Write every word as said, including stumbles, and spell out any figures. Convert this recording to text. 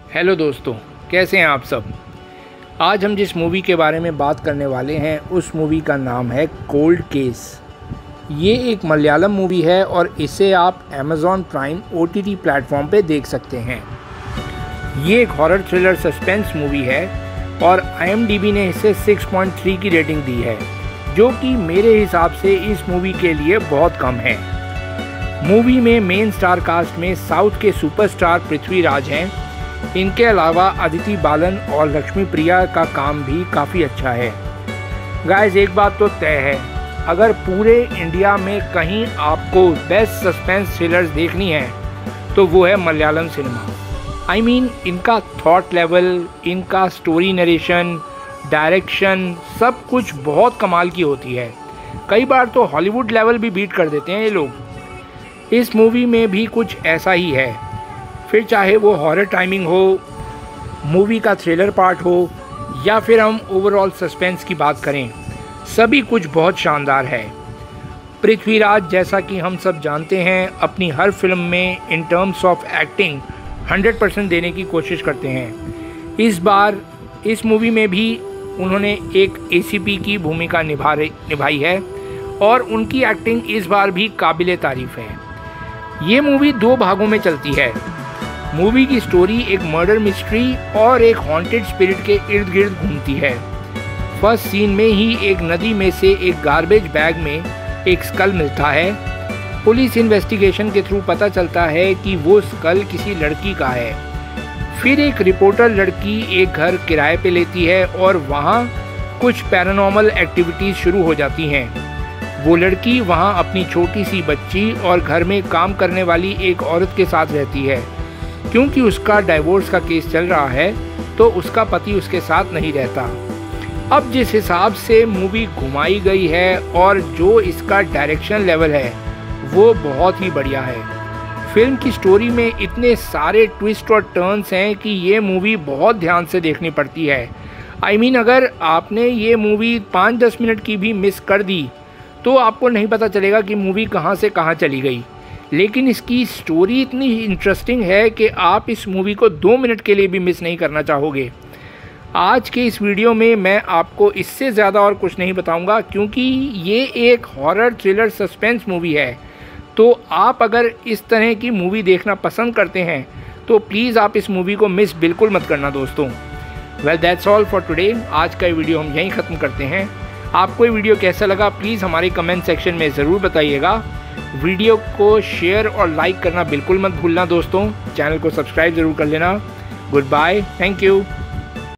Hello दोस्तों, कैसे हैं आप सब। आज हम जिस मूवी के बारे में बात करने वाले हैं उस मूवी का नाम है कोल्ड केस। ये एक मलयालम मूवी है और इसे आप Amazon Prime O T T platform पे देख सकते हैं। ये एक हॉरर थ्रिलर सस्पेंस मूवी है और आई एम डी बी ने इसे सिक्स पॉइंट थ्री की रेटिंग दी है, जो कि मेरे हिसाब से इस मूवी के लिए बहुत कम है। मूवी में मेन स्टार कास्ट में साउथ के सुपरस्टार पृथ्वीराज हैं। इनके अलावा अदिति बालन और लक्ष्मी प्रिया का काम भी काफ़ी अच्छा है। गाइस, एक बात तो तय है, अगर पूरे इंडिया में कहीं आपको बेस्ट सस्पेंस थ्रिलर्स देखनी है तो वो है Malayalam cinema. I I mean mean, इनका थॉट लेवल, इनका स्टोरी नरेशन, डायरेक्शन, सब कुछ बहुत कमाल की होती है। कई बार तो हॉलीवुड लेवल भी बीट कर देते हैं ये लोग। इस मूवी में भी कुछ ऐसा ही है, फिर चाहे वो हॉरर टाइमिंग हो, मूवी का थ्रिलर पार्ट हो या फिर हम ओवरऑल सस्पेंस की बात करें, सभी कुछ बहुत शानदार है। पृथ्वीराज, जैसा कि हम सब जानते हैं, अपनी हर फिल्म में in terms of acting hundred percent देने की कोशिश करते हैं। इस बार इस मूवी में भी उन्होंने एक ए सी पी की भूमिका निभा निभाई है और उनकी एक्टिंग इस बार भी काबिले तारीफ़ है। ये मूवी दो भागों में चलती है। मूवी की स्टोरी एक मर्डर मिस्ट्री और एक हॉन्टेड स्पिरिट के इर्द गिर्द घूमती है। फर्स्ट सीन में ही एक नदी में से एक गार्बेज बैग में एक स्कल मिलता है। पुलिस इन्वेस्टिगेशन के थ्रू पता चलता है कि वो स्कल किसी लड़की का है। फिर एक रिपोर्टर लड़की एक घर किराए पे लेती है और वहाँ कुछ पैरानॉर्मल एक्टिविटीज़ शुरू हो जाती हैं। वो लड़की वहाँ अपनी छोटी सी बच्ची और घर में काम करने वाली एक औरत के साथ रहती है। क्योंकि उसका डाइवोर्स का केस चल रहा है तो उसका पति उसके साथ नहीं रहता। अब जिस हिसाब से मूवी घुमाई गई है और जो इसका डायरेक्शन लेवल है वो बहुत ही बढ़िया है। फिल्म की स्टोरी में इतने सारे ट्विस्ट और टर्न्स हैं कि ये मूवी बहुत ध्यान से देखनी पड़ती है। आई I मीन mean, अगर आपने ये मूवी पाँच दस मिनट की भी मिस कर दी तो आपको नहीं पता चलेगा कि मूवी कहाँ से कहाँ चली गई। लेकिन इसकी स्टोरी इतनी इंटरेस्टिंग है कि आप इस मूवी को दो मिनट के लिए भी मिस नहीं करना चाहोगे। आज के इस वीडियो में मैं आपको इससे ज़्यादा और कुछ नहीं बताऊंगा, क्योंकि ये एक हॉरर थ्रिलर सस्पेंस मूवी है। तो आप अगर इस तरह की मूवी देखना पसंद करते हैं तो प्लीज़ आप इस मूवी को मिस बिल्कुल मत करना दोस्तों। Well, that's all for today. आज का वीडियो हम यहीं ख़त्म करते हैं। आपको ये वीडियो कैसा लगा प्लीज़ हमारे कमेंट सेक्शन में ज़रूर बताइएगा। वीडियो को शेयर और लाइक करना बिल्कुल मत भूलना दोस्तों। चैनल को सब्सक्राइब ज़रूर कर लेना। Good bye, thank you.